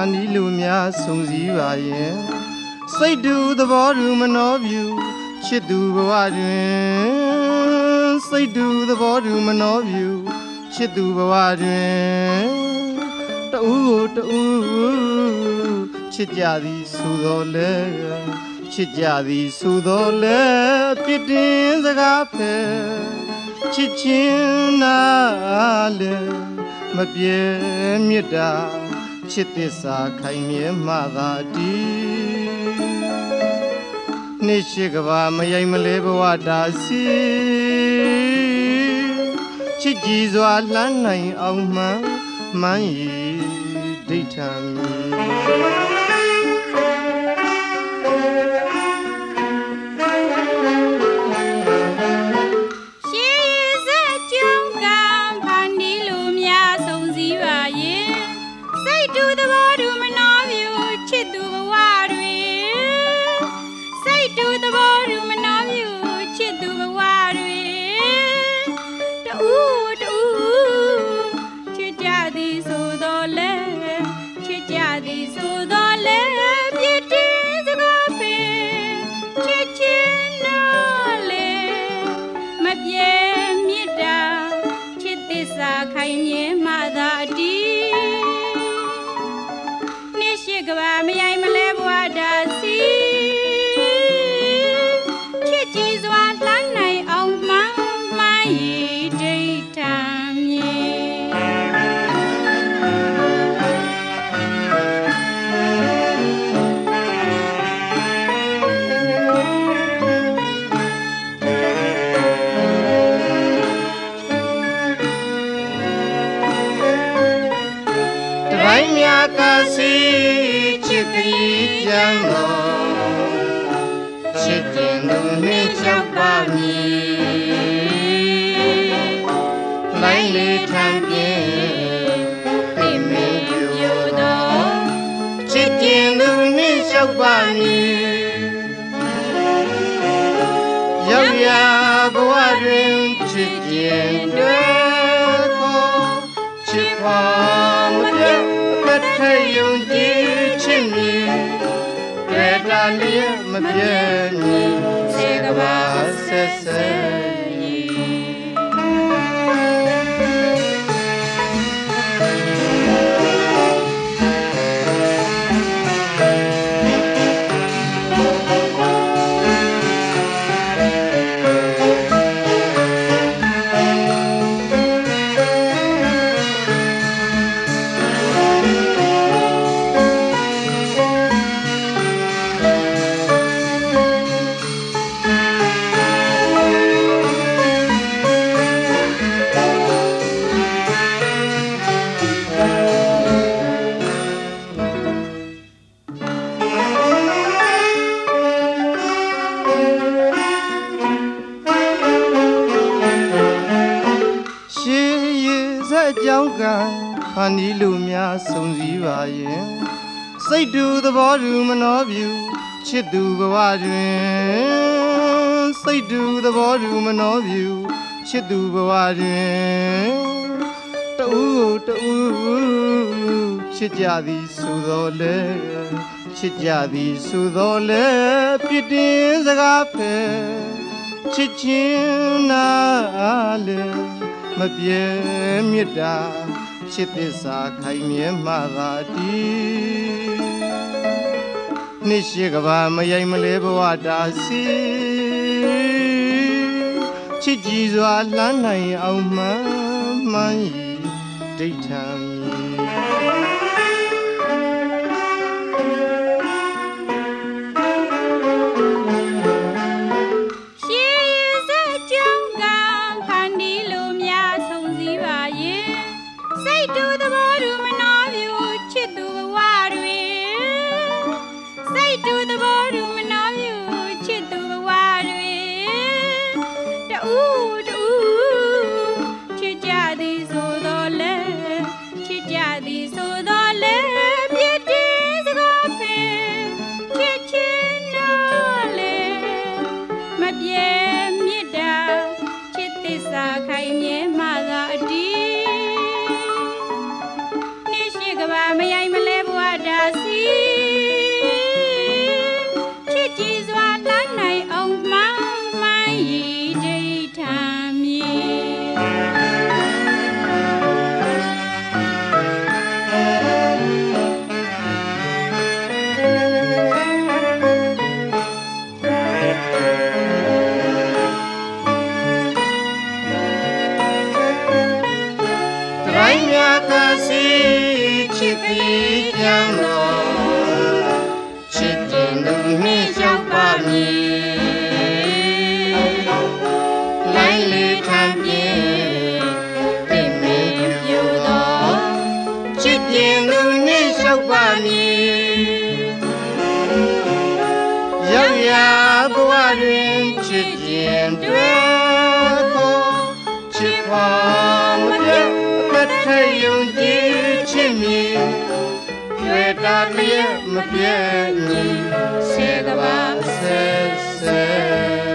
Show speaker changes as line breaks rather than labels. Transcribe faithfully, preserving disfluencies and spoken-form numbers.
နီလူများစုံစည်းပါရင်စိတ်တူသဘောတူမနှောပြူချစ်သူဘဝတွင်စိတ်တူသဘောတူမနှောပြူချစ်သူဘဝတွင်တူတူချစ်ကြသည်ဆိုတော်လဲချစ်ကြသည်ဆိုတော်လဲပြစ်တင်စကားဖဲချစ်ချင်းနာလဲမပြေမြတ်တာချစ်သစ္စာခိုင်မြဲမှသာတည်နှစ်ရှိကဘာမယိမ်မလဲဘဝတာစီချစ်ကြည်စွာလှမ်းနိုင်အောင်မှန်မှန်ရည်ဒိဋ္ဌံရောက်ရဘဝတွင်ချစ်ကျင်တဲ့ကိုချစ်ပါမပြတ်အသက်ထဲယုံကြည်ချစ်မြည်တွေ့တာလျက်မပြည့်မြည်စေကဘာဆက်ဆက်ခါနီးလူများစုံစည်းပါရင်စိတ်တူသဘောတူမနှောပြူချစ်သူဘဝတွင်စိတ်တူသဘောတူမနှောပြူချစ်သူဘဝတွင်တူတူချစ်ကြသည်ဆိုတော်လဲချစ်ကြသည်ဆိုတော်လဲပြစ်တင်စကားဖဲချစ်ချင်းနာလဲမပြေမြတ်တာချစ်သစ္စာခိုင်မြဲမှသာတည်နှစ်ရှိကဘာမယိမ်မလဲဘဝတာစီချစ်ကြည်စွာလှမ်းနိုင်အောင်မှန်မှန်ရည်ဒိဋ္ဌံ
ချ
စ်သည်ကြောင့်တော်ချစ်တင်သူနှင့်လျှောက်ပါမည်လိုင်းလေးခံပြင်းတင်မင်းပြပြတော်ချစ်တင်သူနှင့်လျှောက်ပါမည်ရောက်ရာဘဝတွင်ချစ်တင်တွေ့ခေါ်ချစ်ပါမပြတ်အသက်ထဲယုံကြည်ချစ်မည်ရွယ်တာလျက်မပြတ်ညီစေကဘာဆဲဆဲ